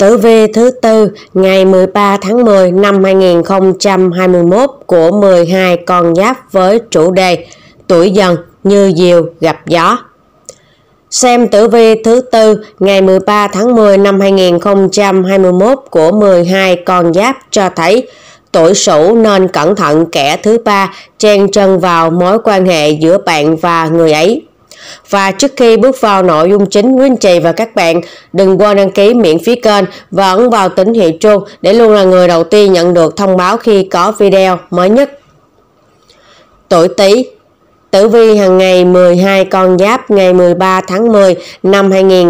Tử vi thứ tư ngày 13 tháng 10 năm 2021 của 12 con giáp với chủ đề tuổi Dần như diều gặp gió. Xem tử vi thứ tư ngày 13 tháng 10 năm 2021 của 12 con giáp cho thấy tuổi Sửu nên cẩn thận kẻ thứ ba chen chân vào mối quan hệ giữa bạn và người ấy. Và trước khi bước vào nội dung chính, quý anh chị và các bạn đừng quên đăng ký miễn phí kênh và ấn vào tín hiệu chuông để luôn là người đầu tiên nhận được thông báo khi có video mới nhất. Tuổi Tý. Tử vi hàng ngày 12 con giáp ngày 13 tháng 10 năm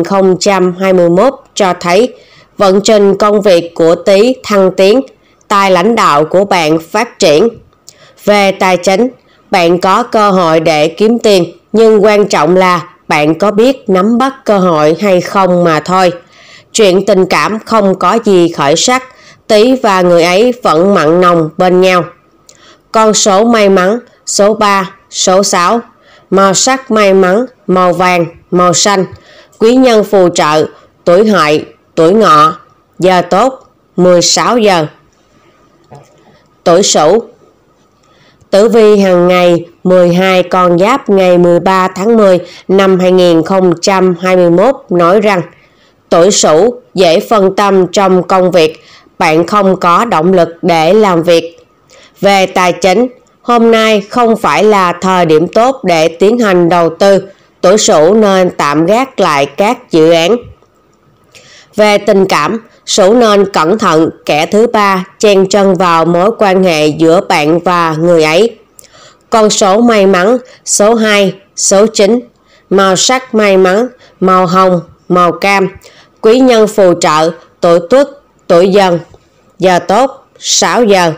2021 cho thấy vận trình công việc của Tý thăng tiến, tài lãnh đạo của bạn phát triển. Về tài chính, bạn có cơ hội để kiếm tiền, nhưng quan trọng là bạn có biết nắm bắt cơ hội hay không mà thôi. Chuyện tình cảm không có gì khởi sắc, Tý và người ấy vẫn mặn nồng bên nhau. Con số may mắn số 3, số 6. Màu sắc may mắn màu vàng, màu xanh. Quý nhân phù trợ tuổi Hợi, tuổi Ngọ. Giờ tốt 16 giờ. Tuổi Sửu. Tử vi hàng ngày 12 con giáp ngày 13 tháng 10 năm 2021 nói rằng tuổi Sửu dễ phân tâm trong công việc, bạn không có động lực để làm việc. Về tài chính, hôm nay không phải là thời điểm tốt để tiến hành đầu tư, tuổi Sửu nên tạm gác lại các dự án. Về tình cảm, Sửu nên cẩn thận kẻ thứ ba chen chân vào mối quan hệ giữa bạn và người ấy. Con số may mắn số 2, số 9. Màu sắc may mắn màu hồng, màu cam. Quý nhân phù trợ tuổi Tuất, tuổi Dần. Giờ tốt 6 giờ.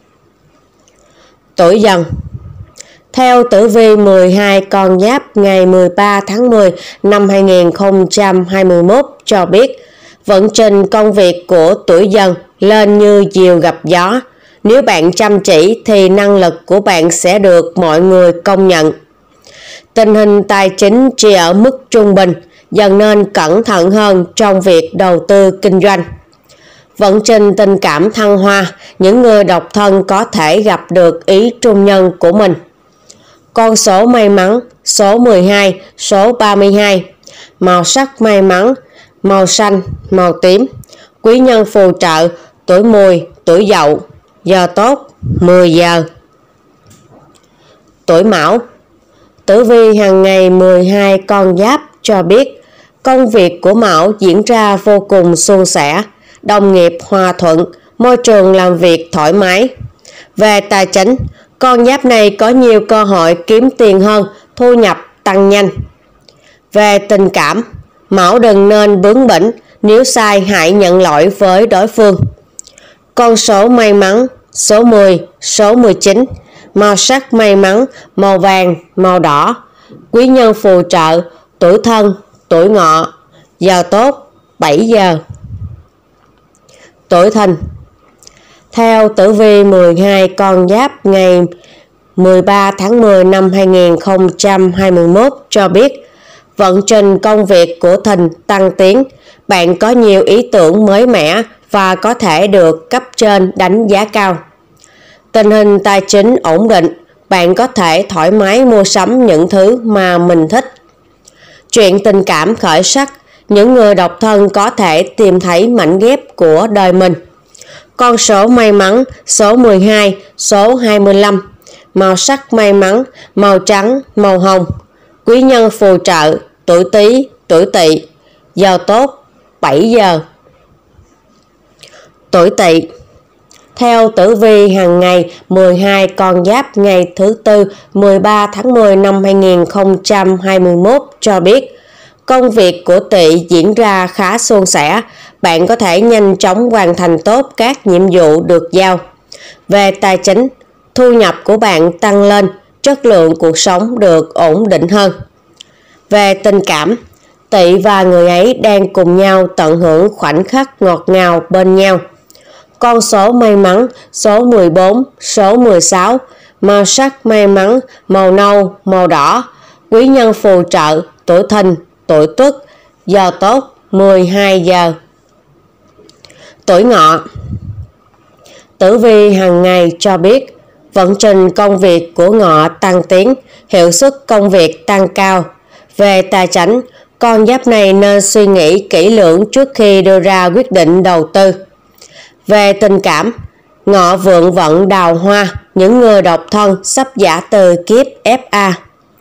Tuổi Dần. Theo tử vi 12 con giáp ngày 13 tháng 10 năm 2021 cho biết vận trình công việc của tuổi Dần lên như diều gặp gió. Nếu bạn chăm chỉ thì năng lực của bạn sẽ được mọi người công nhận. Tình hình tài chính chỉ ở mức trung bình, Dần nên cẩn thận hơn trong việc đầu tư kinh doanh. Vận trình tình cảm thăng hoa, những người độc thân có thể gặp được ý trung nhân của mình. Con số may mắn số 12, số 32. Màu sắc may mắn màu xanh, màu tím. Quý nhân phù trợ tuổi Mùi, tuổi Dậu. Giờ tốt 10 giờ. Tuổi Mão. Tử vi hàng ngày 12 con giáp cho biết công việc của Mão diễn ra vô cùng suôn sẻ, đồng nghiệp hòa thuận, môi trường làm việc thoải mái. Về tài chính, con giáp này có nhiều cơ hội kiếm tiền hơn, thu nhập tăng nhanh. Về tình cảm, Mão đừng nên bướng bỉnh, nếu sai hãy nhận lỗi với đối phương. Con số may mắn số 10, số 19. Màu sắc may mắn màu vàng, màu đỏ. Quý nhân phù trợ tuổi Thân, tuổi Ngọ. Giờ tốt 7 giờ. Tuổi Thìn. Theo tử vi 12 con giáp ngày 13 tháng 10 năm 2021 cho biết vận trình công việc của Thìn tăng tiến, bạn có nhiều ý tưởng mới mẻ và có thể được cấp trên đánh giá cao. Tình hình tài chính ổn định, bạn có thể thoải mái mua sắm những thứ mà mình thích. Chuyện tình cảm khởi sắc, những người độc thân có thể tìm thấy mảnh ghép của đời mình. Con số may mắn số 12, số 25. Màu sắc may mắn màu trắng, màu hồng. Quý nhân phù trợ tuổi Tý, tuổi Tỵ. Giờ tốt 7 giờ. Tuổi Tỵ. Theo tử vi hàng ngày 12 con giáp ngày thứ tư 13 tháng 10 năm 2021 cho biết công việc của Tỵ diễn ra khá suôn sẻ, bạn có thể nhanh chóng hoàn thành tốt các nhiệm vụ được giao. Về tài chính, thu nhập của bạn tăng lên, chất lượng cuộc sống được ổn định hơn. Về tình cảm, Tỵ và người ấy đang cùng nhau tận hưởng khoảnh khắc ngọt ngào bên nhau. Con số may mắn số 14, số 16. Màu sắc may mắn màu nâu, màu đỏ. Quý nhân phù trợ tuổi Thìn, tuổi Tuất. Giờ tốt 12 giờ. Tuổi Ngọ. Tử vi hàng ngày cho biết vận trình công việc của Ngọ tăng tiến, hiệu suất công việc tăng cao. Về tài chính, con giáp này nên suy nghĩ kỹ lưỡng trước khi đưa ra quyết định đầu tư. Về tình cảm, Ngọ vượng vận đào hoa, những người độc thân sắp giã từ kiếp FA.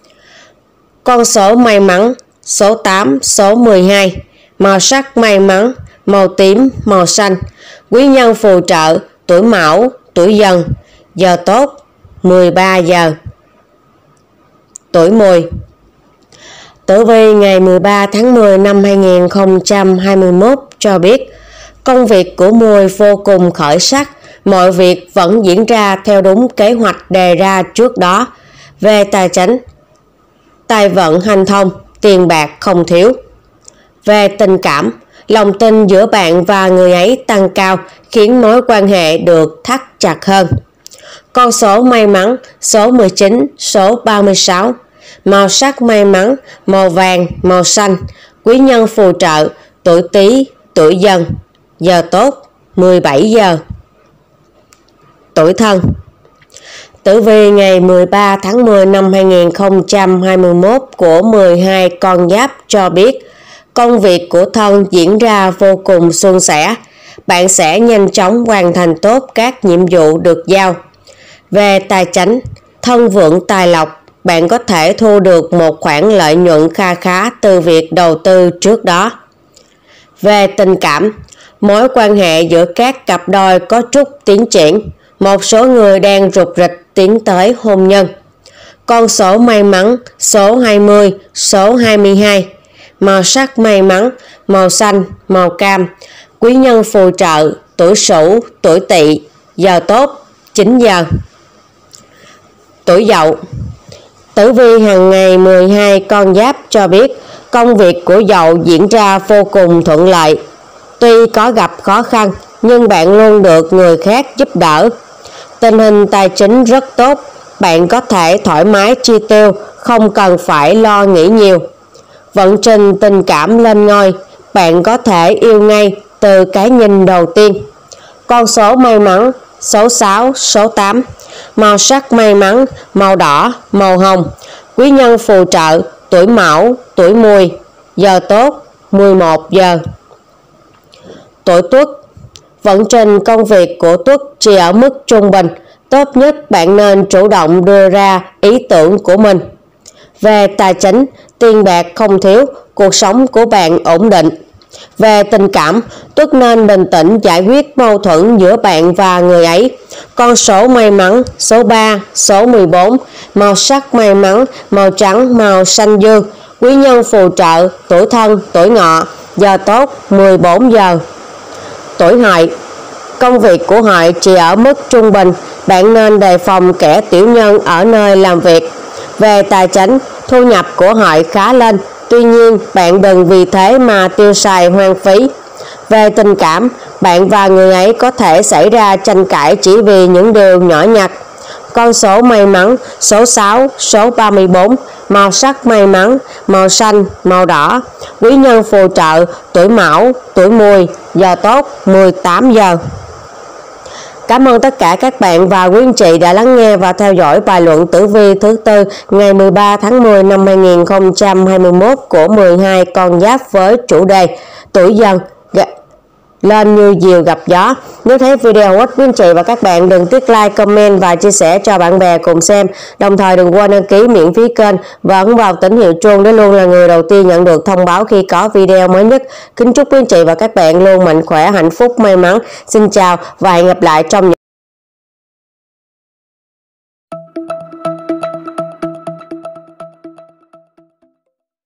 Con số may mắn: số 8, số 12. Màu sắc may mắn: màu tím, màu xanh. Quý nhân phù trợ: tuổi Mão, tuổi Dần. Giờ tốt: 13 giờ. Tuổi Mùi. Tử vi ngày 13 tháng 10 năm 2021 cho biết công việc của Mùi vô cùng khởi sắc, mọi việc vẫn diễn ra theo đúng kế hoạch đề ra trước đó. Về tài chính, tài vận hanh thông, tiền bạc không thiếu. Về tình cảm, lòng tin giữa bạn và người ấy tăng cao, khiến mối quan hệ được thắt chặt hơn. Con số may mắn: số 19, số 36. Màu sắc may mắn: màu vàng, màu xanh. Quý nhân phù trợ: tuổi Tý, tuổi Dần. Giờ tốt: 17 giờ. Tuổi Thân. Tử vi ngày 13 tháng 10 năm 2021 của 12 con giáp cho biết công việc của Thân diễn ra vô cùng suôn sẻ. Bạn sẽ nhanh chóng hoàn thành tốt các nhiệm vụ được giao. Về tài chính, Thân vượng tài lộc, bạn có thể thu được một khoản lợi nhuận kha khá từ việc đầu tư trước đó. Về tình cảm, mối quan hệ giữa các cặp đôi có chút tiến triển. Một số người đang rục rịch tiến tới hôn nhân. Con số may mắn: số 20, số 22. Màu sắc may mắn: màu xanh, màu cam. Quý nhân phù trợ: tuổi Sửu, tuổi Tỵ. Giờ tốt: 9 giờ. Tuổi Dậu. Tử vi hàng ngày 12 con giáp cho biết công việc của Dậu diễn ra vô cùng thuận lợi. Tuy có gặp khó khăn nhưng bạn luôn được người khác giúp đỡ. Tình hình tài chính rất tốt, bạn có thể thoải mái chi tiêu, không cần phải lo nghĩ nhiều. Vận trình tình cảm lên ngôi, bạn có thể yêu ngay từ cái nhìn đầu tiên. Con số may mắn: số 6, số 8. Màu sắc may mắn: màu đỏ, màu hồng. Quý nhân phù trợ: tuổi Mão, tuổi Mùi. Giờ tốt: 11 giờ. Tuổi Tuất. Vận trình công việc của Tuất chỉ ở mức trung bình. Tốt nhất bạn nên chủ động đưa ra ý tưởng của mình. Về tài chính, tiền bạc không thiếu, cuộc sống của bạn ổn định. Về tình cảm, Tuất nên bình tĩnh giải quyết mâu thuẫn giữa bạn và người ấy. Con số may mắn: số 3, số 14. Màu sắc may mắn: màu trắng, màu xanh dương. Quý nhân phù trợ: tuổi Thân, tuổi Ngọ. Giờ tốt: 14 giờ. Tuổi Hợi. Công việc của Hợi chỉ ở mức trung bình, bạn nên đề phòng kẻ tiểu nhân ở nơi làm việc. Về tài chính, thu nhập của Hợi khá lên, tuy nhiên bạn đừng vì thế mà tiêu xài hoang phí. Về tình cảm, bạn và người ấy có thể xảy ra tranh cãi chỉ vì những điều nhỏ nhặt. Con số may mắn: số 6, số 34. Màu sắc may mắn: màu xanh, màu đỏ. Quý nhân phù trợ: tuổi Mão, tuổi Mùi. Giờ tốt: 18 giờ. Cảm ơn tất cả các bạn và quý anh chị đã lắng nghe và theo dõi bài luận tử vi thứ tư ngày 13 tháng 10 năm 2021 của 12 con giáp với chủ đề tuổi Dần lên như diều gặp gió. Nếu thấy video hữu ích, quý anh chị và các bạn đừng tiếc like, comment và chia sẻ cho bạn bè cùng xem. Đồng thời đừng quên đăng ký miễn phí kênh và ấn vào tín hiệu chuông để luôn là người đầu tiên nhận được thông báo khi có video mới nhất. Kính chúc quý anh chị và các bạn luôn mạnh khỏe, hạnh phúc, may mắn. Xin chào và hẹn gặp lại trong những